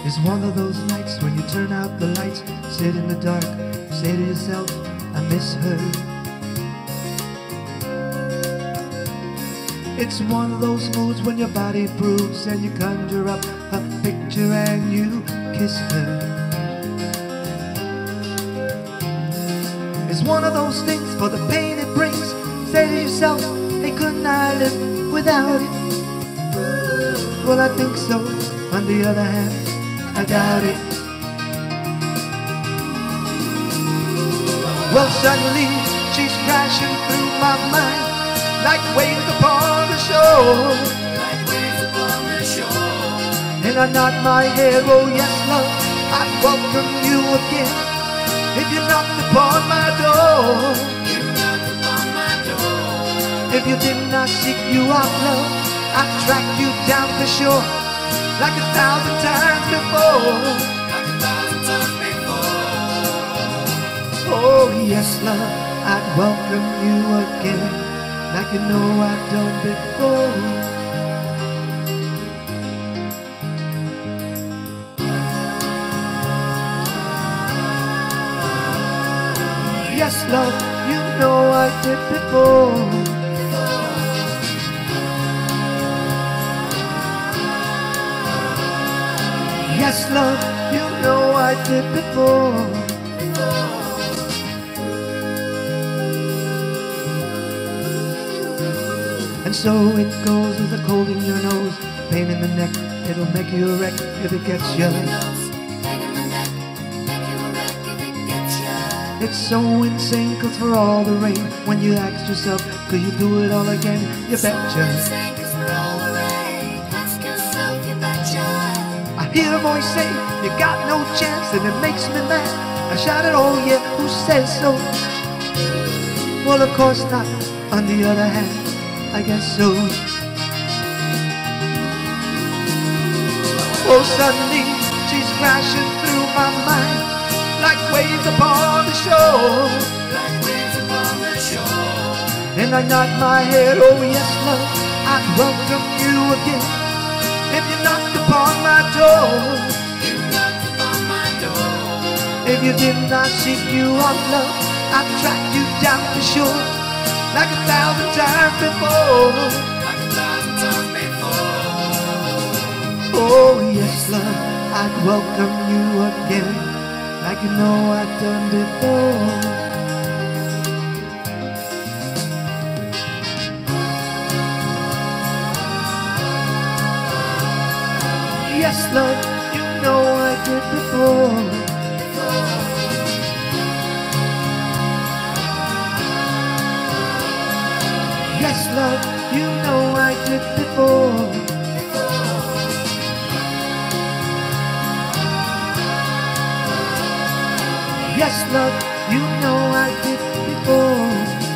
It's one of those nights when you turn out the lights, sit in the dark, say to yourself, I miss her. It's one of those moods when your body proves and you conjure up a picture and you kiss her. It's one of those things for the pain it brings. Say to yourself, hey, couldn't I live without it? Well, I think so. On the other hand, I doubt it. Well, suddenly she's crashing through my mind like waves upon the shore. Like waves upon the shore. And I nod my head, oh yes, love, I'd welcome you again if you knocked upon my door. You knocked upon my door. If you did not seek you out, love, I'd track you down for sure, like 1,000 times before. Like 1,000 times before. Oh yes, love, I'd welcome you again, like you know I've done before. Yes, love, you know I did before. Yes, love, you know I did before. And so it goes with the cold in your nose, pain in the neck, it'll make you a wreck if it gets you. It's so insane, cause for all the rain, when you ask yourself, could you do it all again? You betcha. I hear a voice say, you got no chance, and it makes me mad. I shouted, oh yeah, who says so? Well, of course not, on the other hand, I guess so. Oh, suddenly she's crashing through my mind like waves upon the shore. Like waves upon the shore. And I nod my head, oh yes, love, I'd welcome you again if you knocked upon my door. You knocked upon my door. If you did not seek you out, love, I'd track you down for sure, like 1,000 times before. Like 1,000 times before. Oh yes, love, I'd welcome you again, like you know I've done before. Yes, love, you know I did before. Yes, love, you know I did before. Yes, love, you know I did before.